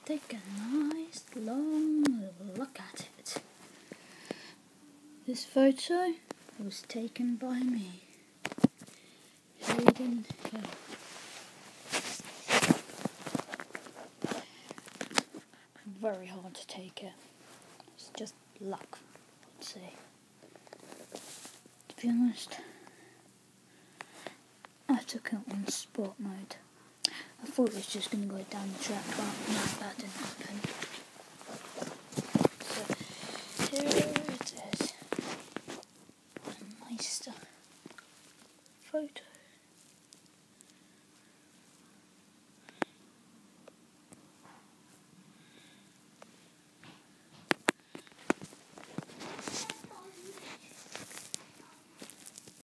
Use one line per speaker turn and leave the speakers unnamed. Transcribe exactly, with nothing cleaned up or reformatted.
take a nice long look at it. This photo was taken by me, Hayden Hill. Very hard to take it. It's just luck, I'd say. To be honest, I took it on sport mode. I thought it was just going to go down the track, but no, that didn't happen. So, here it is. A nice photo.